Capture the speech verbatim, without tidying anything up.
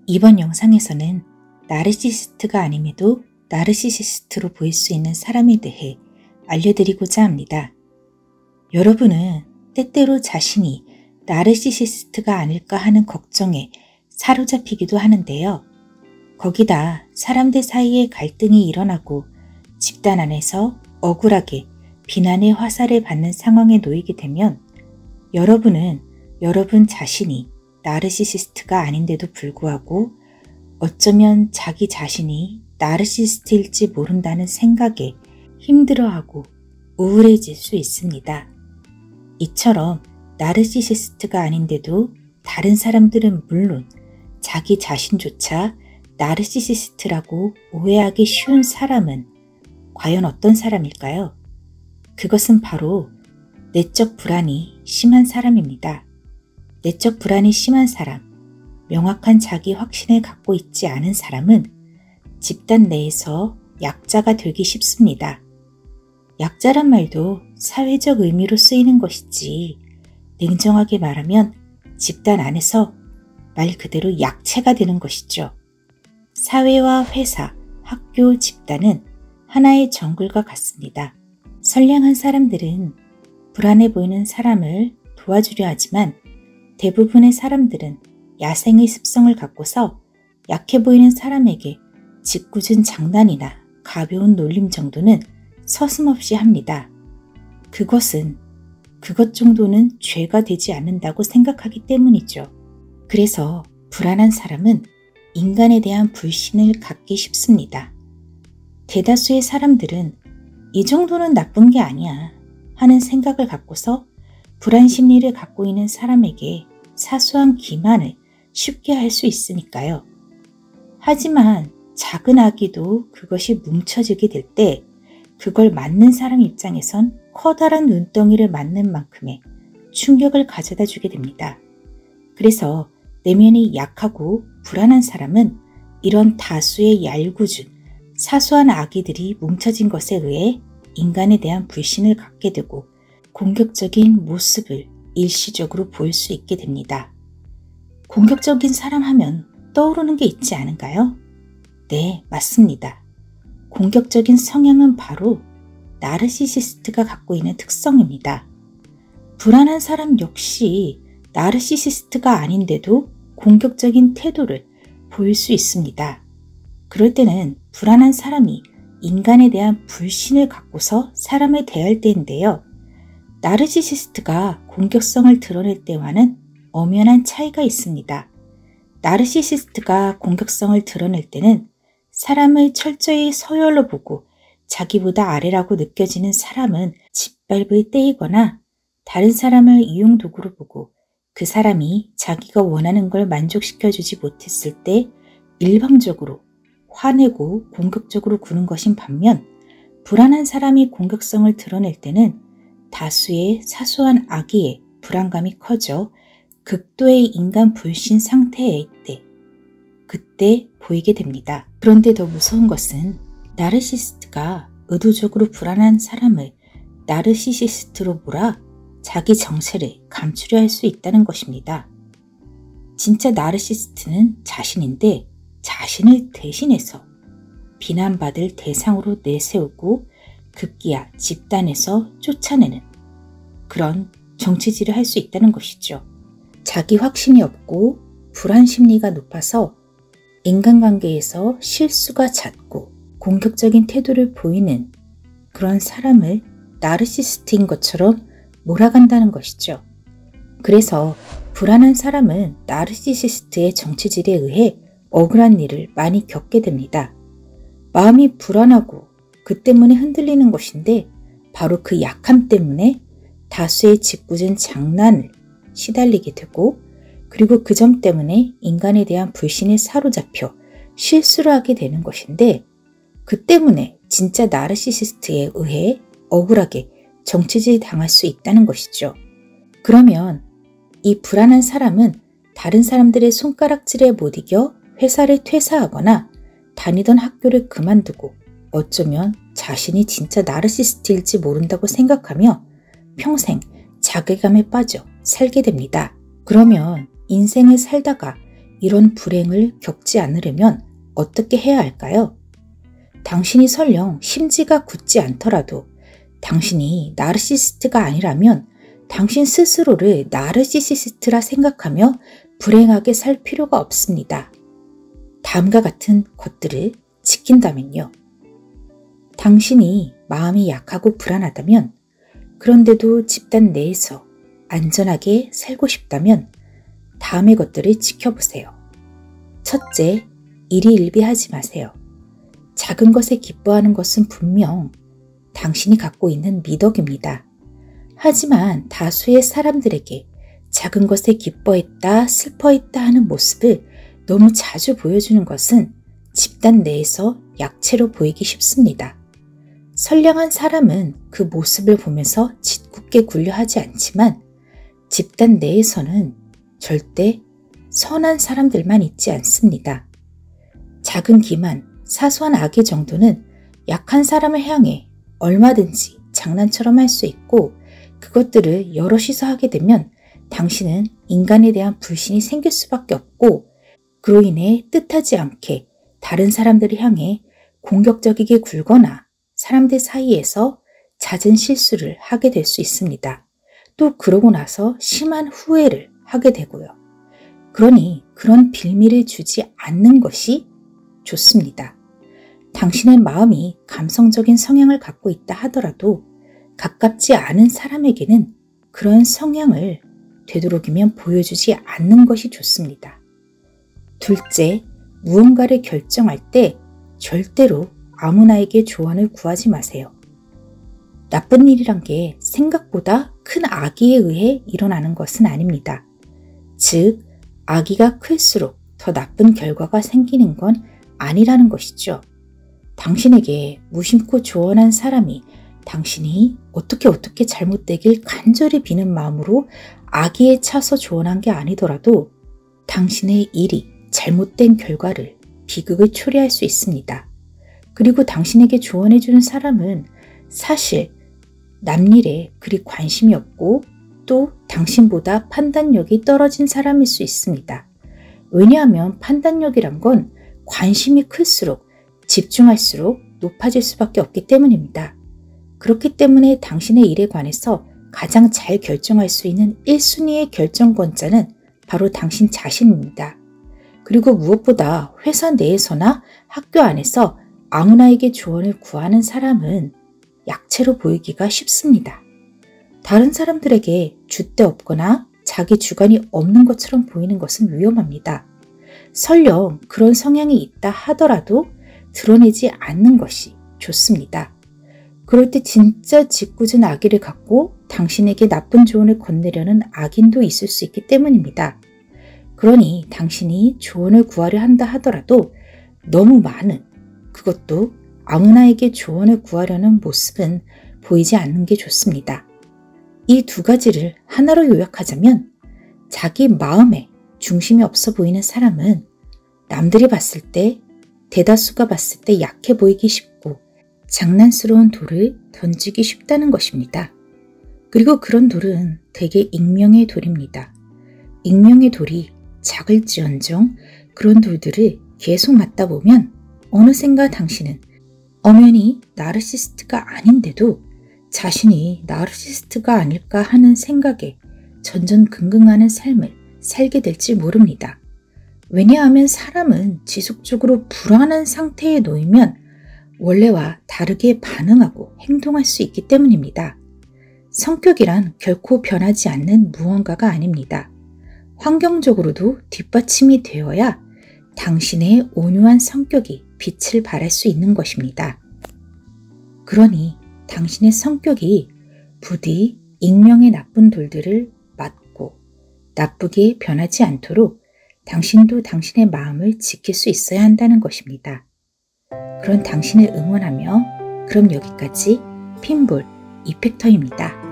이번 영상에서는 나르시시스트가 아님에도 나르시시스트로 보일 수 있는 사람에 대해 알려드리고자 합니다. 여러분은 때때로 자신이 나르시시스트가 아닐까 하는 걱정에 사로잡히기도 하는데요. 거기다 사람들 사이에 갈등이 일어나고 집단 안에서 억울하게 비난의 화살을 받는 상황에 놓이게 되면 여러분은 여러분 자신이 나르시시스트가 아닌데도 불구하고 어쩌면 자기 자신이 나르시시스트일지 모른다는 생각에 힘들어하고 우울해질 수 있습니다. 이처럼 나르시시스트가 아닌데도 다른 사람들은 물론 자기 자신조차 나르시시스트라고 오해하기 쉬운 사람은 과연 어떤 사람일까요? 그것은 바로 내적 불안이 심한 사람입니다. 내적 불안이 심한 사람, 명확한 자기 확신을 갖고 있지 않은 사람은 집단 내에서 약자가 되기 쉽습니다. 약자란 말도 사회적 의미로 쓰이는 것이지 냉정하게 말하면 집단 안에서 말 그대로 약체가 되는 것이죠. 사회와 회사, 학교, 집단은 하나의 정글과 같습니다. 선량한 사람들은 불안해 보이는 사람을 도와주려 하지만 대부분의 사람들은 야생의 습성을 갖고서 약해 보이는 사람에게 짓궂은 장난이나 가벼운 놀림 정도는 서슴없이 합니다. 그것은 그것 정도는 죄가 되지 않는다고 생각하기 때문이죠. 그래서 불안한 사람은 인간에 대한 불신을 갖기 쉽습니다. 대다수의 사람들은 이 정도는 나쁜 게 아니야 하는 생각을 갖고서 불안 심리를 갖고 있는 사람에게 사소한 기만을 쉽게 할 수 있으니까요. 하지만 작은 아기도 그것이 뭉쳐지게 될 때 그걸 맞는 사람 입장에선 커다란 눈덩이를 맞는 만큼의 충격을 가져다 주게 됩니다. 그래서 내면이 약하고 불안한 사람은 이런 다수의 얄궂은 사소한 아기들이 뭉쳐진 것에 의해 인간에 대한 불신을 갖게 되고 공격적인 모습을 일시적으로 보일 수 있게 됩니다. 공격적인 사람 하면 떠오르는 게 있지 않은가요? 네, 맞습니다. 공격적인 성향은 바로 나르시시스트가 갖고 있는 특성입니다. 불안한 사람 역시 나르시시스트가 아닌데도 공격적인 태도를 보일 수 있습니다. 그럴 때는 불안한 사람이 인간에 대한 불신을 갖고서 사람을 대할 때인데요. 나르시시스트가 공격성을 드러낼 때와는 엄연한 차이가 있습니다. 나르시시스트가 공격성을 드러낼 때는 사람을 철저히 서열로 보고 자기보다 아래라고 느껴지는 사람은 짓밟을 때이거나 다른 사람을 이용도구로 보고 그 사람이 자기가 원하는 걸 만족시켜주지 못했을 때 일방적으로 화내고 공격적으로 구는 것인 반면 불안한 사람이 공격성을 드러낼 때는 다수의 사소한 아기의 불안감이 커져 극도의 인간 불신 상태일 때 그때 보이게 됩니다. 그런데 더 무서운 것은 나르시시스트가 의도적으로 불안한 사람을 나르시시스트로 몰아 자기 정체를 감추려 할 수 있다는 것입니다. 진짜 나르시시스트는 자신인데 자신을 대신해서 비난받을 대상으로 내세우고 급기야 집단에서 쫓아내는 그런 정치질을 할 수 있다는 것이죠. 자기 확신이 없고 불안 심리가 높아서 인간관계에서 실수가 잦고 공격적인 태도를 보이는 그런 사람을 나르시시스트인 것처럼 몰아간다는 것이죠. 그래서 불안한 사람은 나르시시스트의 정치질에 의해 억울한 일을 많이 겪게 됩니다. 마음이 불안하고 그 때문에 흔들리는 것인데 바로 그 약함 때문에 다수의 짓궂은 장난을 시달리게 되고 그리고 그 점 때문에 인간에 대한 불신에 사로잡혀 실수를 하게 되는 것인데 그 때문에 진짜 나르시시스트에 의해 억울하게 정치질 당할 수 있다는 것이죠. 그러면 이 불안한 사람은 다른 사람들의 손가락질에 못 이겨 회사를 퇴사하거나 다니던 학교를 그만두고 어쩌면 자신이 진짜 나르시시스트일지 모른다고 생각하며 평생 자괴감에 빠져 살게 됩니다. 그러면 인생을 살다가 이런 불행을 겪지 않으려면 어떻게 해야 할까요? 당신이 설령 심지가 굳지 않더라도 당신이 나르시시스트가 아니라면 당신 스스로를 나르시시스트라 생각하며 불행하게 살 필요가 없습니다. 다음과 같은 것들을 지킨다면요. 당신이 마음이 약하고 불안하다면, 그런데도 집단 내에서 안전하게 살고 싶다면 다음의 것들을 지켜보세요. 첫째, 일희일비하지 마세요. 작은 것에 기뻐하는 것은 분명 당신이 갖고 있는 미덕입니다. 하지만 다수의 사람들에게 작은 것에 기뻐했다, 슬퍼했다 하는 모습을 너무 자주 보여주는 것은 집단 내에서 약체로 보이기 쉽습니다. 선량한 사람은 그 모습을 보면서 짓궂게 굴려하지 않지만 집단 내에서는 절대 선한 사람들만 있지 않습니다. 작은 기만, 사소한 악의 정도는 약한 사람을 향해 얼마든지 장난처럼 할 수 있고, 그것들을 여럿이서 하게 되면 당신은 인간에 대한 불신이 생길 수밖에 없고, 그로 인해 뜻하지 않게 다른 사람들을 향해 공격적이게 굴거나 사람들 사이에서 잦은 실수를 하게 될 수 있습니다. 또 그러고 나서 심한 후회를 하게 되고요. 그러니 그런 빌미를 주지 않는 것이 좋습니다. 당신의 마음이 감성적인 성향을 갖고 있다 하더라도 가깝지 않은 사람에게는 그런 성향을 되도록이면 보여주지 않는 것이 좋습니다. 둘째, 무언가를 결정할 때 절대로 아무나에게 조언을 구하지 마세요. 나쁜 일이란 게 생각보다 큰 악의에 의해 일어나는 것은 아닙니다. 즉, 악의가 클수록 더 나쁜 결과가 생기는 건 아니라는 것이죠. 당신에게 무심코 조언한 사람이 당신이 어떻게 어떻게 잘못되길 간절히 비는 마음으로 악의에 차서 조언한 게 아니더라도 당신의 일이 잘못된 결과를, 비극을 초래할 수 있습니다. 그리고 당신에게 조언해주는 사람은 사실 남일에 그리 관심이 없고 또 당신보다 판단력이 떨어진 사람일 수 있습니다. 왜냐하면 판단력이란 건 관심이 클수록, 집중할수록 높아질 수밖에 없기 때문입니다. 그렇기 때문에 당신의 일에 관해서 가장 잘 결정할 수 있는 일 순위의 결정권자는 바로 당신 자신입니다. 그리고 무엇보다 회사 내에서나 학교 안에서 아무나에게 조언을 구하는 사람은 약체로 보이기가 쉽습니다. 다른 사람들에게 줏대 없거나 자기 주관이 없는 것처럼 보이는 것은 위험합니다. 설령 그런 성향이 있다 하더라도 드러내지 않는 것이 좋습니다. 그럴 때 진짜 짓궂은 악의를 갖고 당신에게 나쁜 조언을 건네려는 악인도 있을 수 있기 때문입니다. 그러니 당신이 조언을 구하려 한다 하더라도 너무 많은, 그것도 아무나에게 조언을 구하려는 모습은 보이지 않는 게 좋습니다. 이 두 가지를 하나로 요약하자면, 자기 마음에 중심이 없어 보이는 사람은 남들이 봤을 때, 대다수가 봤을 때 약해 보이기 쉽고 장난스러운 돌을 던지기 쉽다는 것입니다. 그리고 그런 돌은 대개 익명의 돌입니다. 익명의 돌이 작을지언정 그런 돌들을 계속 맞다 보면 어느샌가 당신은 엄연히 나르시시스트가 아닌데도 자신이 나르시시스트가 아닐까 하는 생각에 전전긍긍하는 삶을 살게 될지 모릅니다. 왜냐하면 사람은 지속적으로 불안한 상태에 놓이면 원래와 다르게 반응하고 행동할 수 있기 때문입니다. 성격이란 결코 변하지 않는 무언가가 아닙니다. 환경적으로도 뒷받침이 되어야 당신의 온유한 성격이 빛을 발할 수 있는 것입니다. 그러니 당신의 성격이 부디 익명의 나쁜 돌들을 맞고 나쁘게 변하지 않도록 당신도 당신의 마음을 지킬 수 있어야 한다는 것입니다. 그런 당신을 응원하며, 그럼 여기까지 핀볼 이펙터입니다.